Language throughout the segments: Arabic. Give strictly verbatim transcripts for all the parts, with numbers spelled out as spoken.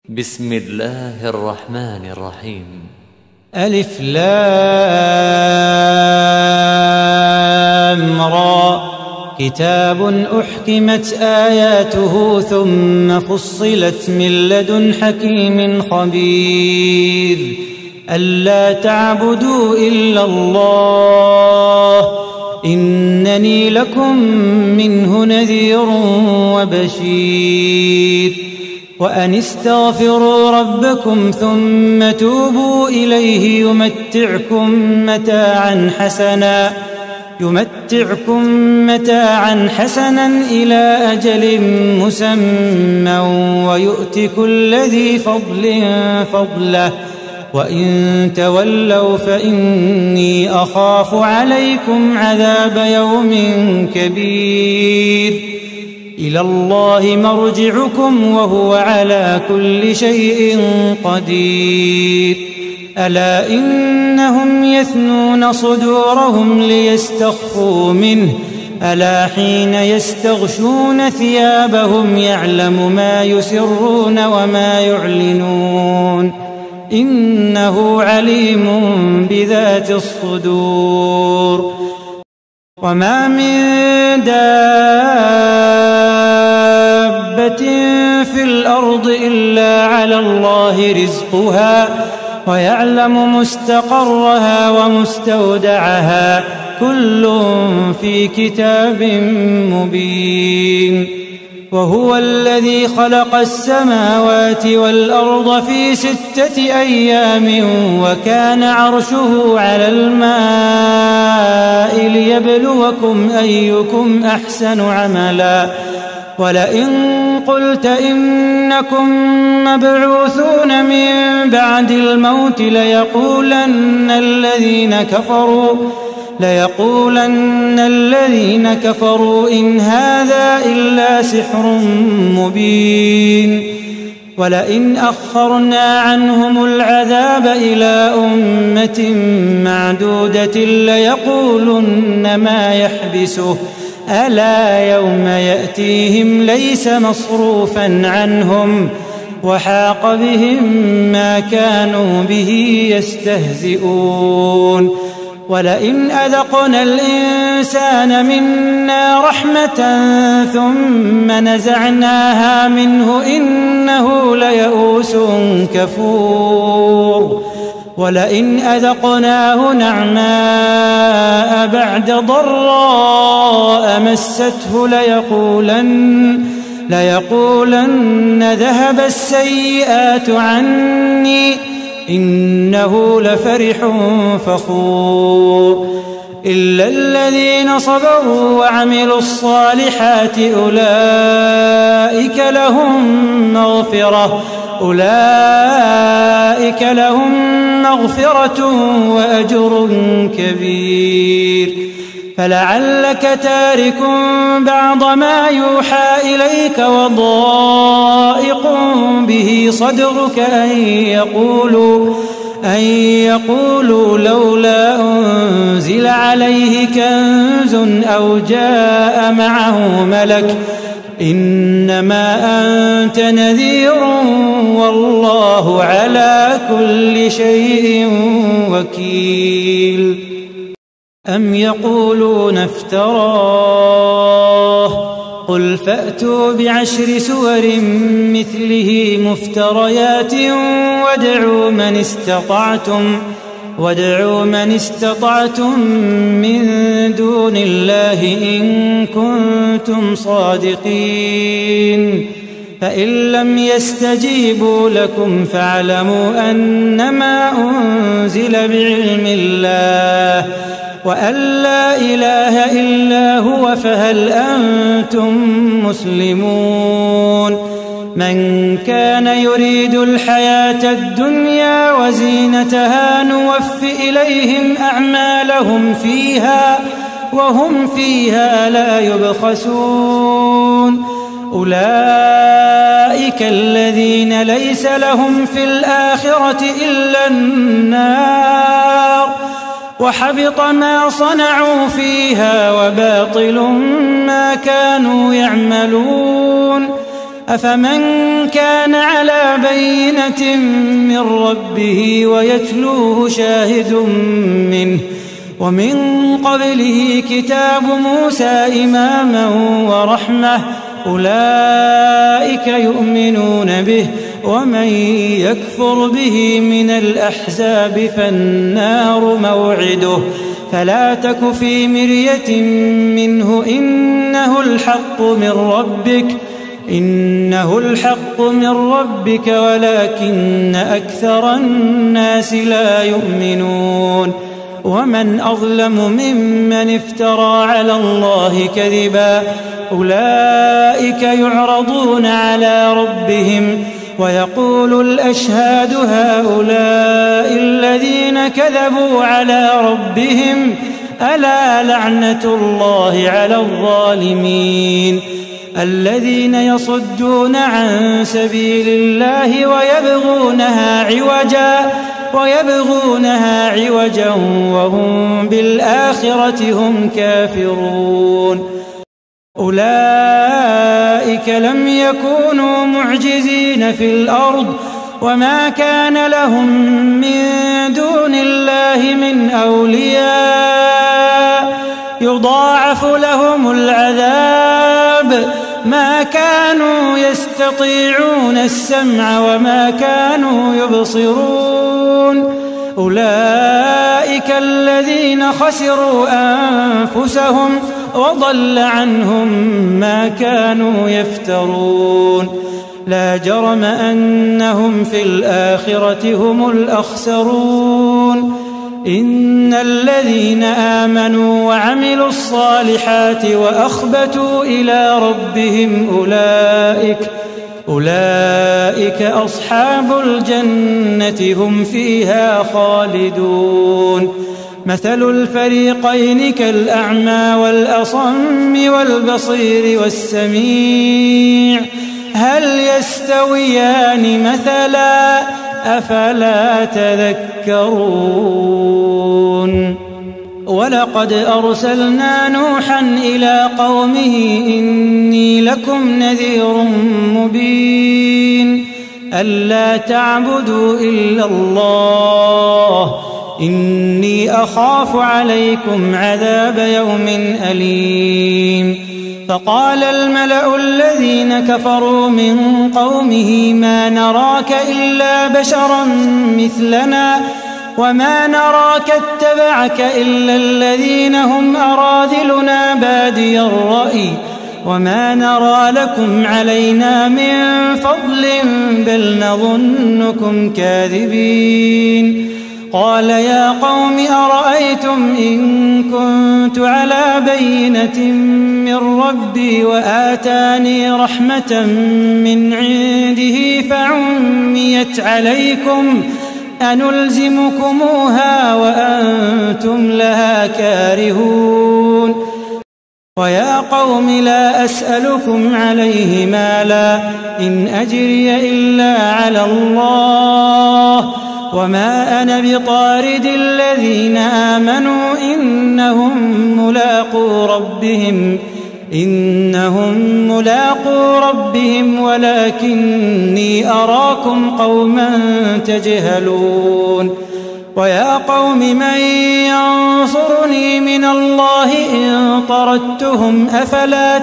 بسم الله الرحمن الرحيم. ألف لام را كتاب أحكمت آياته ثم فصلت من لدن حكيم خبير ألا تعبدوا إلا الله إنني لكم منه نذير وبشير وأن استغفروا ربكم ثم توبوا إليه يمتعكم متاعا حسنا يمتعكم متاعا حسنا إلى أجل مسمى ويؤت كل ذي فضل فضله وإن تولوا فإني أخاف عليكم عذاب يوم كبير إلى الله مرجعكم وهو على كل شيء قدير ألا إنهم يثنون صدورهم ليستخفوا منه ألا حين يستغشون ثيابهم يعلم ما يسرون وما يعلنون إنه عليم بذات الصدور وما من دابة في الأرض إلا على الله رزقها ويعلم مستقرها ومستودعها كل في كتاب مبين وهو الذي خلق السماوات والأرض في ستة أيام وكان عرشه على الماء ليبلوكم أيكم أحسن عملا ولئن قلت إنكم مبعوثون من بعد الموت ليقولن الذين كفروا ليقولن الذين كفروا إن هذا إلا سحر مبين ولئن أخرنا عنهم العذاب إلى أمة معدودة ليقولن ما يحبسه ألا يوم يأتيهم ليس مصروفا عنهم وحاق بهم ما كانوا به يستهزئون ولئن أذقنا الإنسان منا رحمة ثم نزعناها منه إنه ليئوس كفور ولئن أذقناه نعماء بعد ضراء مسته ليقولن ليقولن ذهب السيئات عني إنه لفرح فخور إلا الذين صبروا وعملوا الصالحات أولئك لهم مغفرة أولئك لهم مغفرة وأجر كبير فلعلك تارك بعض ما يوحى إليك وضائق به صدرك أن يقولوا أن يقولوا لولا أنزل عليه كنز أو جاء معه ملك إنما أنت نذير والله على كل شيء وكيل أم يقولون افتراه قل فأتوا بعشر سور مثله مفتريات وادعوا من استطعتم وادعوا من استطعتم من دون الله إن كنتم صادقين فإن لم يستجيبوا لكم فاعلموا أنما أنزل بعلم الله وأن لا إله إلا هو فهل أنتم مسلمون من كان يريد الحياة الدنيا وزينتها نوف إليهم أعمالهم فيها وهم فيها لا يبخسون أولئك الذين ليس لهم في الآخرة إلا النار وحبط ما صنعوا فيها وباطل ما كانوا يعملون أفمن كان على بينة بينة من ربه ويتلوه شاهد منه ومن قبله كتاب موسى إماما ورحمة أولئك يؤمنون به ومن يكفر به من الأحزاب فالنار موعده فلا تك في مرية منه إنه الحق من ربك إنه الحق من ربك ولكن أكثر الناس لا يؤمنون ومن أظلم ممن افترى على الله كذبا أولئك يعرضون على ربهم ويقول الأشهاد هؤلاء الذين كذبوا على ربهم ألا لعنة الله على الظالمين الذين يصدون عن سبيل الله ويبغونها عوجا ويبغونها عوجا وهم بالآخرة هم كافرون أولئك لم يكونوا معجزين في الأرض وما كان لهم من دون الله من أولياء يضاعف لهم العذاب ما كانوا يستطيعون السمع وما كانوا يبصرون أولئك الذين خسروا أنفسهم وضل عنهم ما كانوا يفترون لا جرم أنهم في الآخرة هم الأخسرون إن الذين آمنوا وعملوا الصالحات وأخبتوا إلى ربهم أولئك أولئك أصحاب الجنة هم فيها خالدون مثل الفريقين كالأعمى والأصم والبصير والسميع هل يستويان مثلا أفلا تذكرون ولقد أرسلنا نوحا إلى قومه إني لكم نذير مبين ألا تعبدوا إلا الله إني أخاف عليكم عذاب يوم أليم فقال الملأ الذين كفروا من قومه ما نراك إلا بشرا مثلنا وما نراك اتبعك إلا الذين هم أراذلنا بادي الرأي وما نرى لكم علينا من فضل بل نظنكم كاذبين قال يا قوم أرأيتم إن كنت على بينة من ربي وآتاني رحمة من عنده فعميت عليكم أنلزمكموها وأنتم لها كارهون ويا قوم لا أسألكم عليه مالا إن أجري إلا على الله وما أنا بطارد الذين آمنوا إنهم ملاقو ربهم إنهم ملاقو ربهم ولكني أراكم قوما تجهلون ويا قوم من ينصرني من الله إن طردتهم أفلا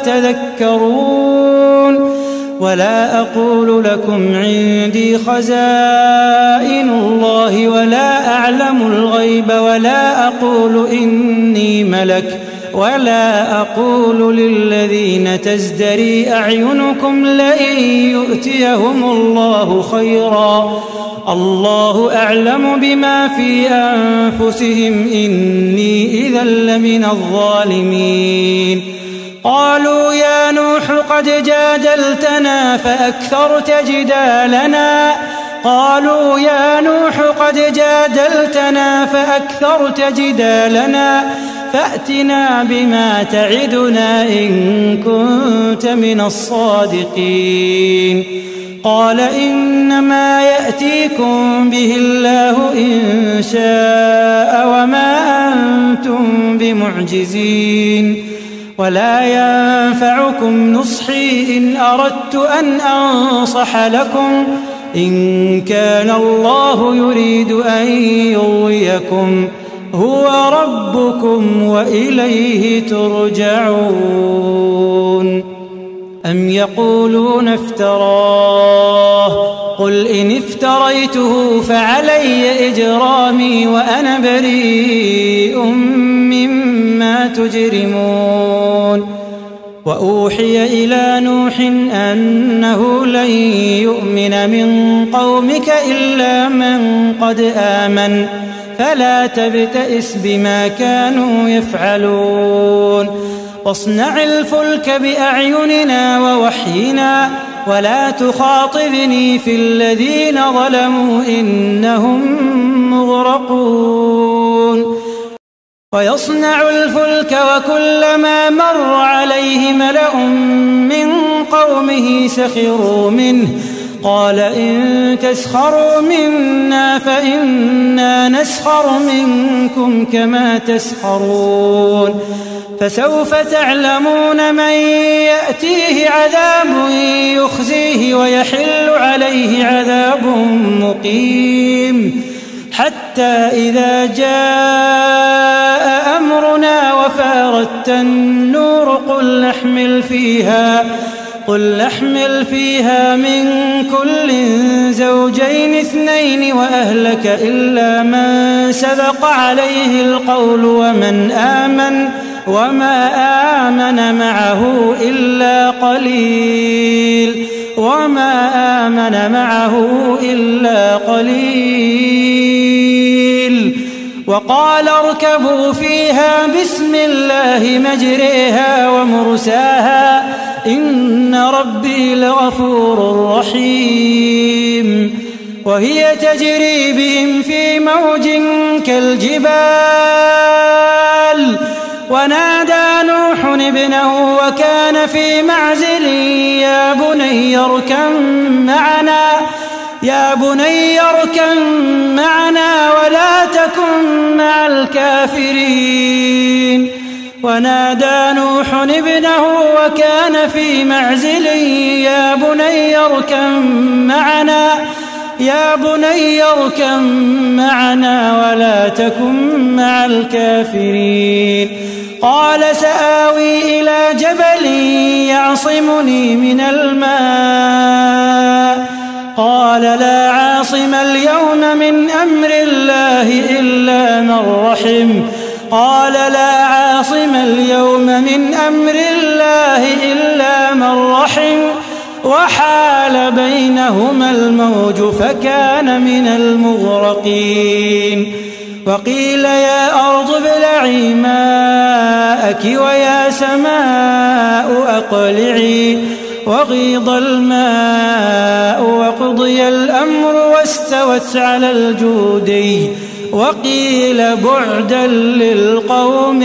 تذكرون ولا أقول لكم عندي خزائن الله ولا أعلم الغيب ولا أقول إني ملك ولا أقول للذين تزدري أعينكم لئن يؤتيهم الله خيرا الله أعلم بما في أنفسهم إني إذا لمن الظالمين قالوا يا نوح قد جادلتنا فأكثرت جدالنا قالوا يا نوح قد جادلتنا فأكثرت جدالنا فأتنا بما تعدنا إن كنت من الصادقين قال إنما يأتيكم به الله إن شاء وما أنتم بمعجزين ولا ينفعكم نصحي إن أردت أن أنصح لكم إن كان الله يريد أن يغويكم هو ربكم وإليه ترجعون. أم يقولون افتراه قل إن افتريته فعلي إجرامي وأنا بريء مما تجرمون. وأوحي إلى نوح أنه لن يؤمن من قومك إلا من قد آمن فلا تبتئس بما كانوا يفعلون. واصنع الفلك بأعيننا ووحينا ولا تخاطبني في الذين ظلموا إنهم مغرقون. ويصنع الفلك وكلما مر عليه ملأ من قومه سخروا منه قال إن تسخروا منا فإنا نسخر منكم كما تسخرون. فسوف تعلمون من يأتيه عذاب يخزيه ويحل عليه عذاب مقيم. حتى إذا جاء أمرنا وفارت النور قل نحمل فيها قل نحمل فيها من كل زوجين اثنين وأهلك إلا من سبق عليه القول ومن آمن وما آمن معه إلا قليل وما آمن معه إلا قليل. وقال اركبوا فيها بسم الله مجريها ومرساها إن ربي لغفور رحيم. وهي تجري بهم في موج كالجبال ونادى نوح ابنه وكان في معزل يا بني اركب معنا يا بني اركب معنا ولا تكن مع الكافرين. ونادى نوح ابنه وكان في معزل يا بني اركب معنا يا بني اركب معنا ولا تكن مع الكافرين. قال سآوي إلى جبل يعصمني من الماء قال لا عاصم اليوم من أمر الله إلا من رحم قال لا عاصم اليوم من أمر الله إلا من رحم وحال بينهما الموج فكان من المغرقين. وقيل يا أرض ابلعي ماءك ويا سماء أقلعي وغيض الماء وقضي الأمر واستوت على الجودي وقيل بعدا للقوم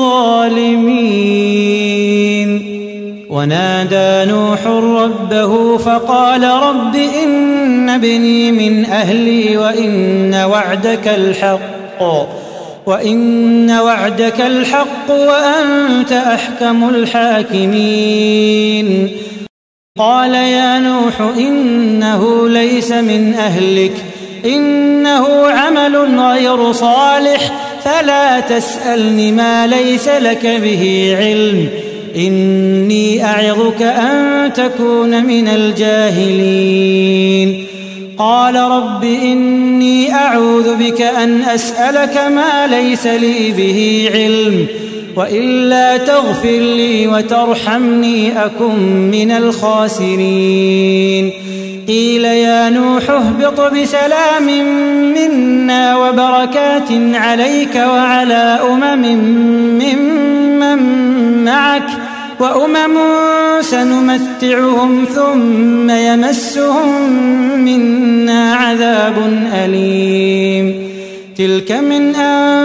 الظالمين. ونادى نوح ربه فقال رب إن ابني من أهلي وإن وعدك الحق وإن وعدك الحق وأنت أحكم الحاكمين. قال يا نوح إنه ليس من أهلك إنه عمل غير صالح فلا تسألني ما ليس لك به علم إني أعظك أن تكون من الجاهلين. قال رب إني أعوذ بك أن أسألك ما ليس لي به علم وإلا تغفر لي وترحمني أكن من الخاسرين. قيل يا نوح اهبط بسلام منا وبركات عليك وعلى أمم ممن معك وأمم سنمتعهم ثم يمسهم منا عذاب أليم. تلك من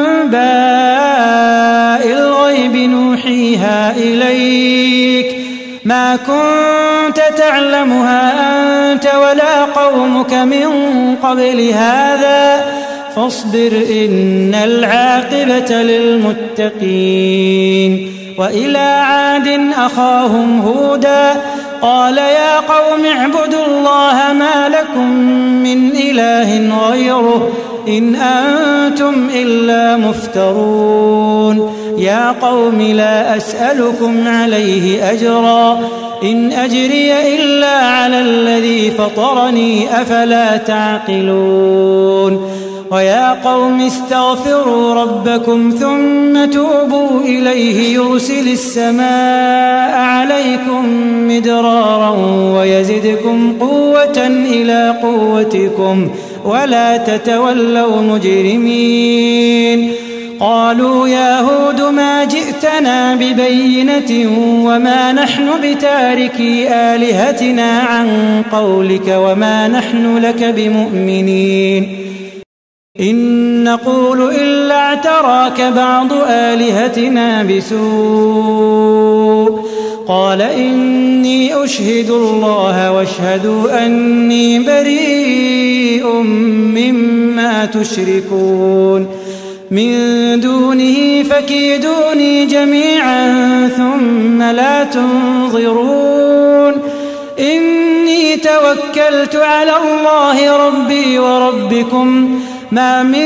أنباء الغيب نوحيها إليك ما كنت تعلمها أنت ولا قومك من قبل هذا فاصبر إن العاقبة للمتقين. وإلى عاد أخاهم هودا قال يا قوم اعبدوا الله ما لكم من إله غيره إن أنتم إلا مفترون يا قوم لا أسألكم عليه أجرا إن أجري إلا على الذي فطرني أفلا تعقلون ويا قوم استغفروا ربكم ثم توبوا إليه يرسل السماء عليكم مدرارا ويزدكم قوة إلى قوتكم ولا تتولوا مجرمين قالوا يا هود ما جئتنا ببينة وما نحن بتاركي آلهتنا عن قولك وما نحن لك بمؤمنين إن نقول إلا اعتراك بعض آلهتنا بسوء قال إني أشهد الله واشهدوا أني بريء مما تشركون من دونه فكيدوني جميعا ثم لا تنظرون إني توكلت على الله ربي وربكم ما من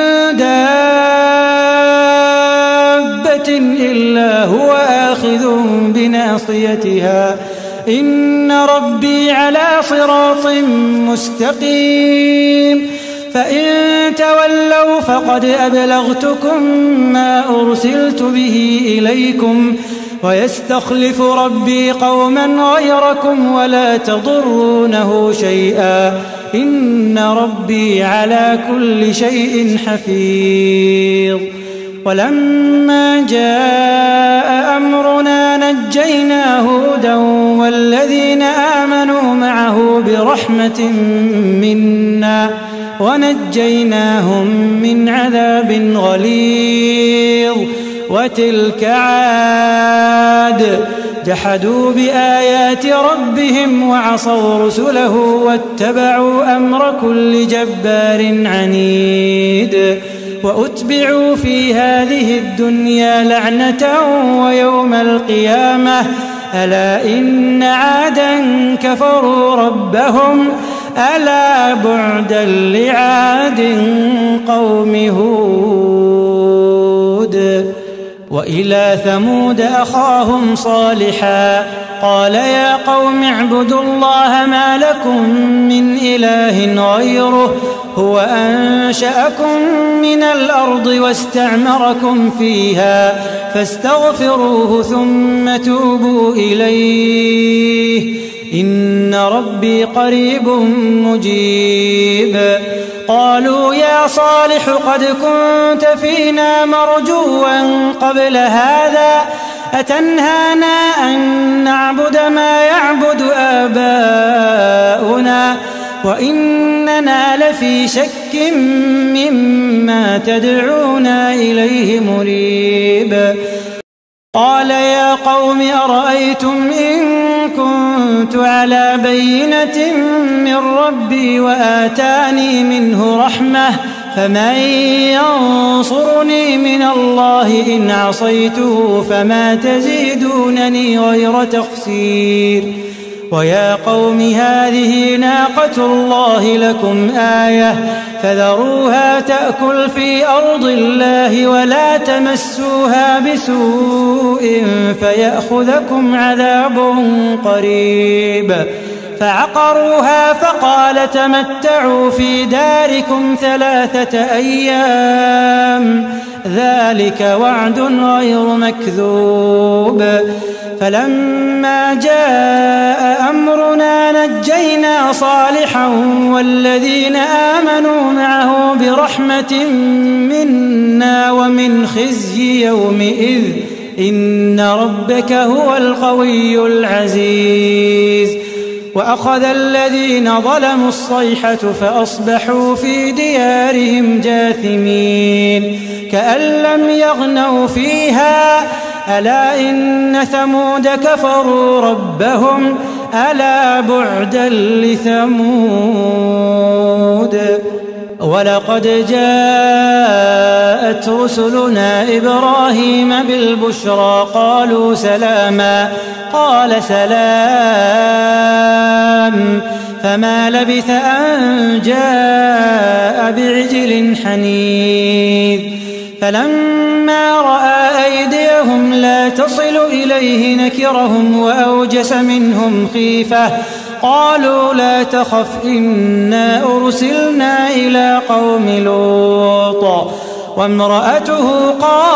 دابة إلا هو آخذ بناصيتها إن ربي على صراط مستقيم فإن تولوا فقد أبلغتكم ما أرسلت به إليكم ويستخلف ربي قوما غيركم ولا تضرونه شيئا إن ربي على كل شيء حفيظ ولما جاء أمرنا نجينا هودا والذين آمنوا معه برحمة منا ونجيناهم من عذاب غليظ وتلك عاد جحدوا بآيات ربهم وعصوا رسله واتبعوا أمر كل جبار عنيد وأتبعوا في هذه الدنيا لعنة ويوم القيامة ألا إن عادا كفروا ربهم ألا بعدا لعاد قوم هود وإلى ثمود أخاهم صالحا قال يا قوم اعبدوا الله ما لكم من إله غيره هو أنشأكم من الأرض واستعمركم فيها فاستغفروه ثم توبوا إليه إن ربي قريب مجيب قالوا يا صالح قد كنت فينا مرجوا قبل هذا أتنهانا أن نعبد ما يعبد آباؤنا وإننا لفي شك مما تدعونا إليه مريب قال يا قوم أرأيتم إن كنت على بينة من ربي وآتاني منه رحمة فمن ينصرني من الله إن عصيته فما تزيدونني غير تخسير ويا قوم هذه ناقة الله لكم آية فذروها تأكل في أرض الله ولا تمسوها بسوء فيأخذكم عذاب قريب فعقروها فقال تمتعوا في داركم ثلاثة أيام ذلك وعد غير مكذوب فلما جاء أمرنا نجينا صالحا والذين آمنوا معه برحمة منا ومن خزي يومئذ إن ربك هو القوي العزيز وأخذ الذين ظلموا الصيحة فأصبحوا في ديارهم جاثمين كأن لم يغنوا فيها ألا إن ثمود كفروا ربهم ألا بعدا لثمود ولقد جاءت رسلنا إبراهيم بالبشرى قالوا سلاما قال سلام، فما لبث أن جاء بعجل حنيذ. فلما رأى أيديهم لا تصل إليه نكرهم وأوجس منهم خيفة. قالوا لا تخف إنا أرسلنا إلى قوم لوط وامرأته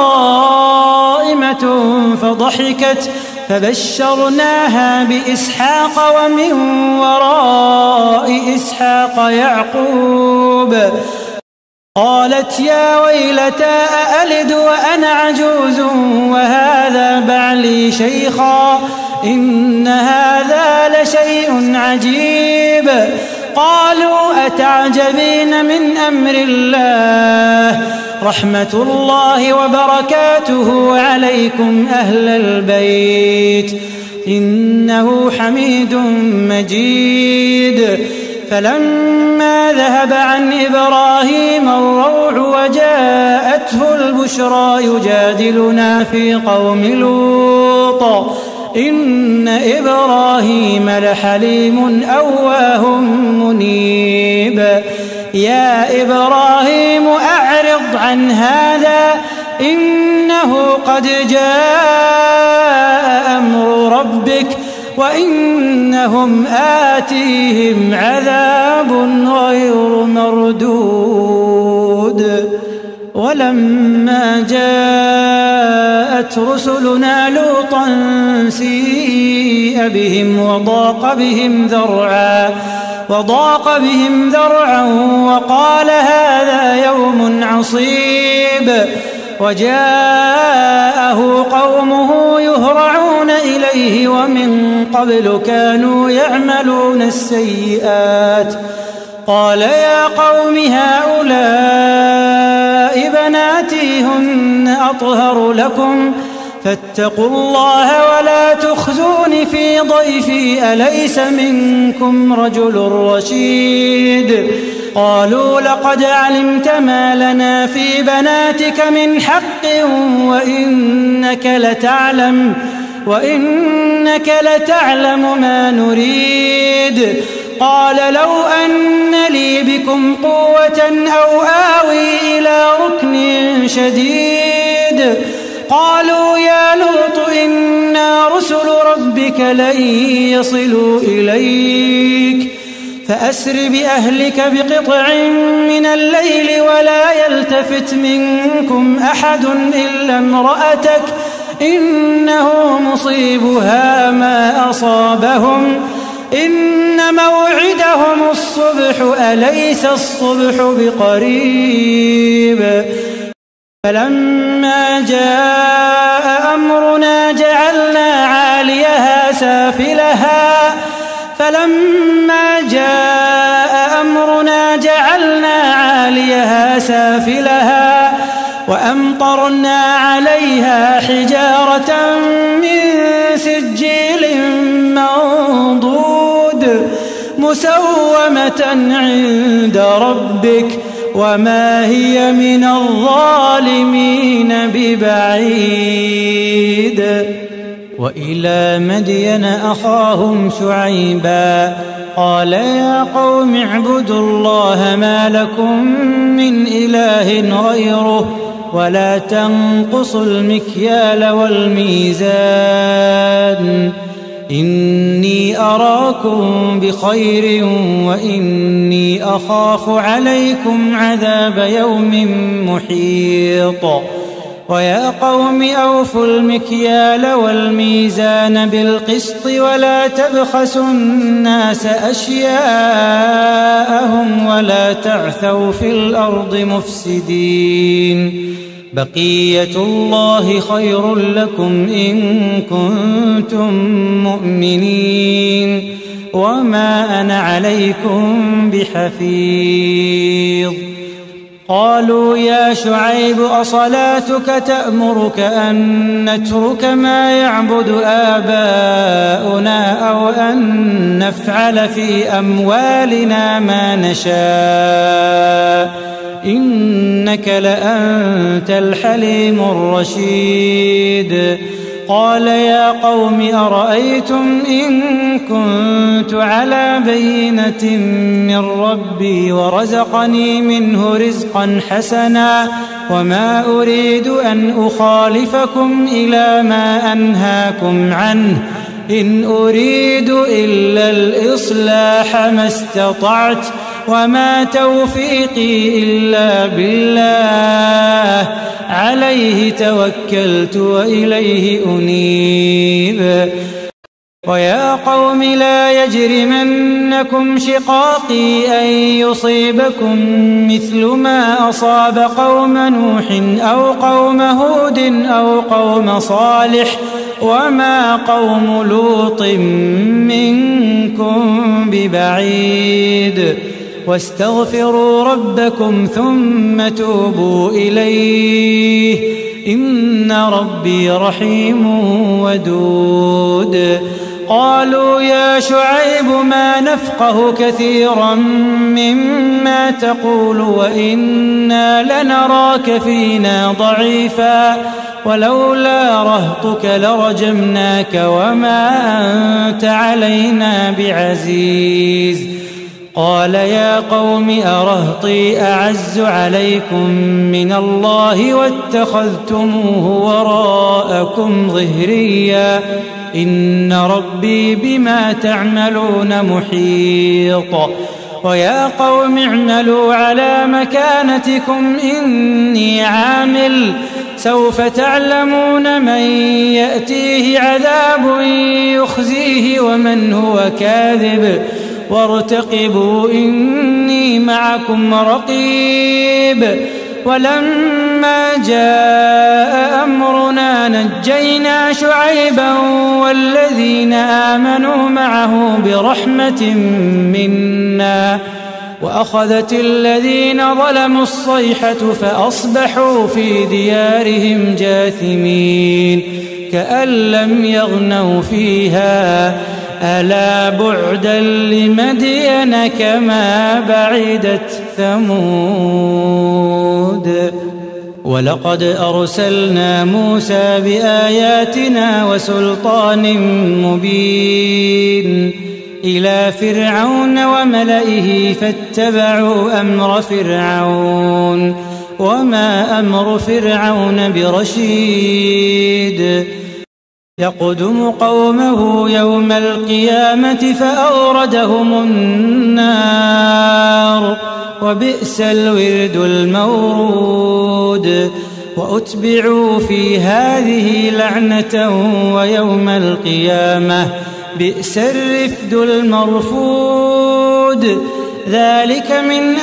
قائمة فضحكت فبشرناها بإسحاق ومن وراء إسحاق يعقوب. قالت يا ويلتى أألد وأنا عجوز وهذا بعلي شيخا إن هذا لشيء عجيب. قالوا أتعجبين من أمر الله رحمة الله وبركاته عليكم أهل البيت إنه حميد مجيد. فلما ذهب عن إبراهيم الروع وجاءته البشرى يجادلنا في قوم لوط إن إبراهيم لحليم أواه منيب. يا إبراهيم أعرض عن هذا إنه قد جاء أمر ربك وإنهم آتيهم عذاب غير مردود. ولما جاءت رسلنا لوطا سيء بهم وضاق بهم ذرعا وضاق بهم ذرعا وقال هذا يوم عصيب. وجاءه قومه يهرعون إليه ومن قبل كانوا يعملون السيئات. قال يا قوم هؤلاء بناتي هن أطهر لكم فاتقوا الله ولا تخزون في ضيفي أليس منكم رجل رشيد. قالوا لقد علمت ما لنا في بناتك من حق وإنك لتعلم وإنك لتعلم ما نريد. قال لو أن لي بكم قوة أو آوي إلى ركن شديد. قالوا يا لوط إنا رسل ربك لن يصلوا إليك فأسر بأهلك بقطع من الليل ولا يلتفت منكم أحد إلا امرأتك إنه مصيبها ما أصابهم إن موعدهم الصبح أليس الصبح بقريب. فلما جاء أمرنا جعلنا عاليها سافلها فلما جاء أمرنا جعلنا عاليها سافلها وأمطرنا عليها حجارة من سجيل منضود مسومة عند ربك وما هي من الظالمين ببعيد. وإلى مدين أخاهم شعيبا قال يا قوم اعبدوا الله ما لكم من إله غيره ولا تنقصوا المكيال والميزان إني أراكم بخير وإني أخاف عليكم عذاب يوم محيط. ويا قوم أوفوا المكيال والميزان بالقسط ولا تبخسوا الناس أشياءهم ولا تعثوا في الأرض مفسدين بقية الله خير لكم إن كنتم مؤمنين وما أنا عليكم بحفيظ. قالوا يا شعيب أصلاتك تأمرك أن نترك ما يعبد آباؤنا أو أن نفعل في أموالنا ما نشاء إنك لأنت الحليم الرشيد. قال يا قوم أرأيتم إن كنت على بينة من ربي ورزقني منه رزقا حسنا وما أريد أن أخالفكم إلى ما أنهاكم عنه إن أريد إلا الإصلاح ما استطعت وما توفيقي إلا بالله عليه توكلت وإليه أنيب ويا قوم لا يجرمنكم شقاقي أن يصيبكم مثل ما أصاب قوم نوح أو قوم هود أو قوم صالح وما قوم لوط منكم ببعيد واستغفروا ربكم ثم توبوا إليه إن ربي رحيم ودود قالوا يا شعيب ما نفقه كثيرا مما تقول وإنا لنراك فينا ضعيفا ولولا رهطك لرجمناك وما أنت علينا بعزيز قال يا قوم أرهطي أعز عليكم من الله واتخذتموه وراءكم ظهريا إن ربي بما تعملون محيط ويا قوم اعملوا على مكانتكم إني عامل سوف تعلمون من يأتيه عذاب يخزيه ومن هو كاذب وارتقبوا إني معكم رقيب ولما جاء أمرنا نجينا شعيبا والذين آمنوا معه برحمة منا وأخذت الذين ظلموا الصيحة فأصبحوا في ديارهم جاثمين كأن لم يغنوا فيها ألا بعدا لمدين كما بعدت ثمود ولقد أرسلنا موسى بآياتنا وسلطان مبين إلى فرعون وملئه فاتبعوا أمر فرعون وما أمر فرعون برشيد يقدم قومه يوم القيامة فأوردهم النار وبئس الورد المورود وأتبعوا في هذه لعنة ويوم القيامة بئس الرفد المرفود ذلك من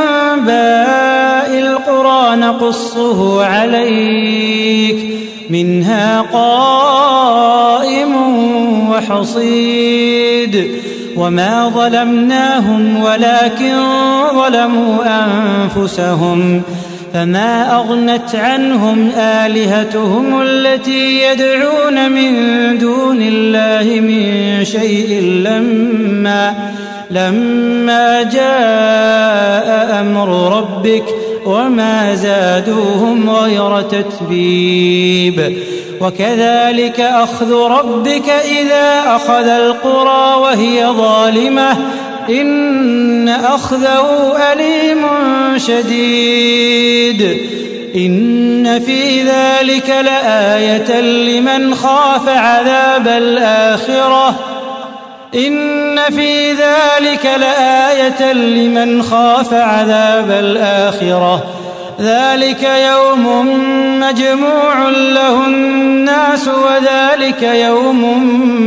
أنباء القرى نقصه عليك منها قائم وحصيد وما ظلمناهم ولكن ظلموا أنفسهم فما أغنت عنهم آلهتهم التي يدعون من دون الله من شيء لما لما جاء أمر ربك وما زادوهم غير تتبيب وكذلك أخذ ربك إذا أخذ القرى وهي ظالمة إن أخذه أليم شديد إن في ذلك لآية لمن خاف عذاب الآخرة إن في ذلك لآية لمن خاف عذاب الآخرة ذلك يوم مجموع له الناس وذلك يوم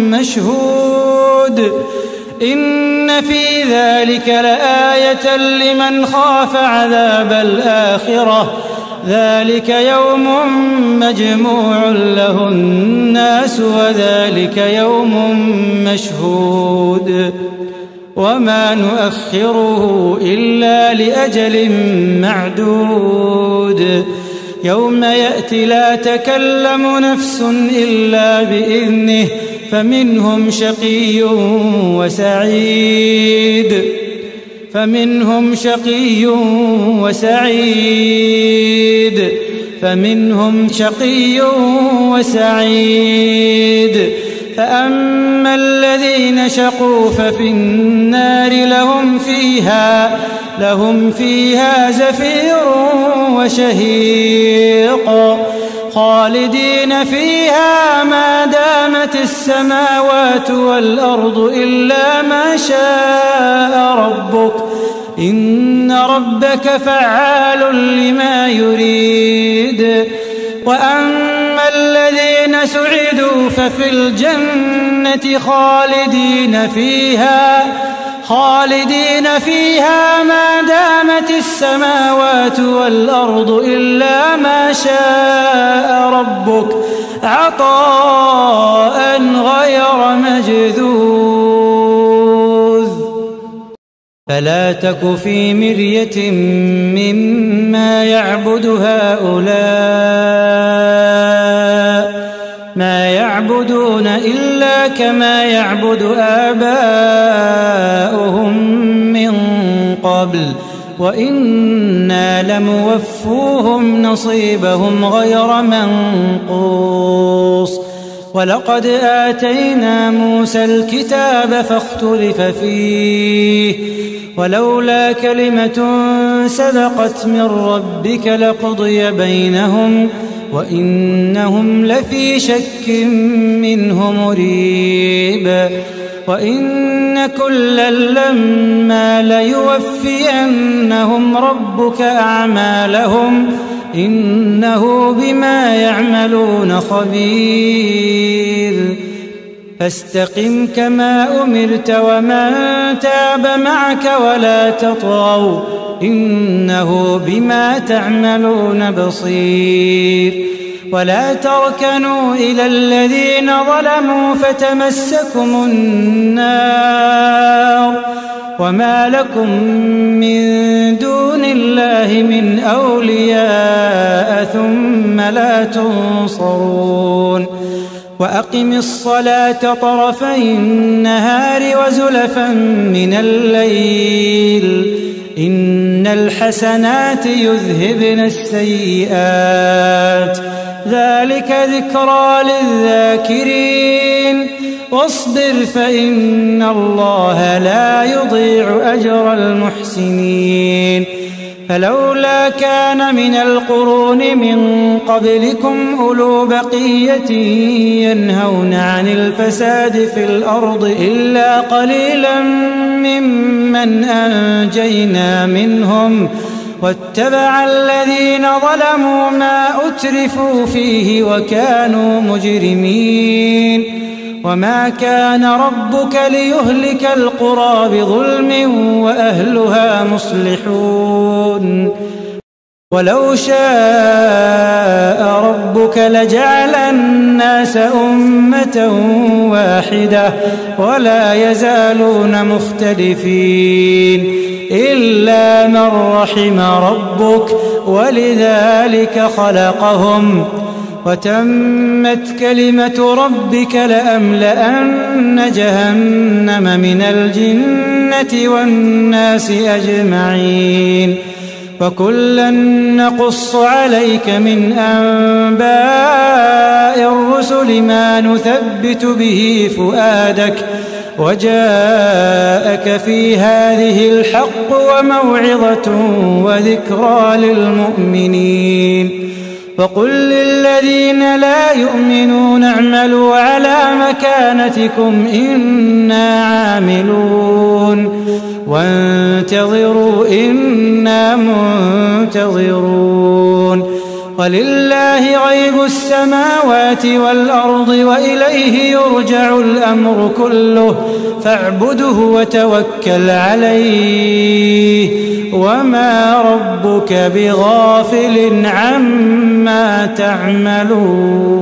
مشهود إن في ذلك لآية لمن خاف عذاب الآخرة ذلك يوم مجموع له الناس وذلك يوم مشهود وما نؤخره إلا لأجل معدود يوم يأتي لا تكلم نفس إلا بإذنه فمنهم شقي وسعيد فمنهم شقي وسعيد فمنهم شقي وسعيد. فأما الذين شقوا ففي النار لهم فيها لهم فيها زفير وشهيق خالدين فيها ما دامت السماوات والأرض إلا ما شاء ربك إن ربك فعال لما يريد. وأما الذين سعدوا ففي الجنة خالدين فيها خالدين فيها ما دامت السماوات والأرض إلا ما شاء ربك عطاء غير مجذوذ. فلا تك في مرية مما يعبد هؤلاء ما يعبدون إلا كما يعبد آباؤهم من قبل وإنا لموفوهم نصيبهم غير منقوص. ولقد آتينا موسى الكتاب فاختلف فيه ولولا كلمة سبقت من ربك لقضي بينهم وإنهم لفي شك منه مريب. وإن كلا لما ليوفينهم ربك أعمالهم إنه بما يعملون خبير. فاستقم كما أمرت ومن تاب معك ولا تطغوا إنه بما تعملون بصير. ولا تركنوا إلى الذين ظلموا فتمسكم النار وما لكم من دون الله من أولياء ثم لا تنصرون. وأقم الصلاة طرفي النهار وزلفا من الليل إن الحسنات يذهبن السيئات ذلك ذكرى للذاكرين. واصبر فإن الله لا يضيع أجر المحسنين. فلولا كان من القرون من قبلكم أولو بقية ينهون عن الفساد في الأرض إلا قليلا ممن أنجينا منهم واتبع الذين ظلموا ما أترفوا فيه وكانوا مجرمين. وما كان ربك ليهلك القرى بظلم وأهلها مصلحون. ولو شاء ربك لجعل الناس أمة واحدة ولا يزالون مختلفين إلا من رحم ربك ولذلك خلقهم. وتمت كلمة ربك لأملأن جهنم من الجنة والناس أجمعين. وكلا نقص عليك من أنباء الرسل ما نثبت به فؤادك وجاءك في هذه الحق وموعظة وذكرى للمؤمنين. وقل للذين لا يؤمنون اعملوا على مكانتكم إنا عاملون وانتظروا إنا منتظرون. ولله غيب السماوات والأرض وإليه يرجع الأمر كله فاعبده وتوكل عليه وما ربك بغافل عما تعملون.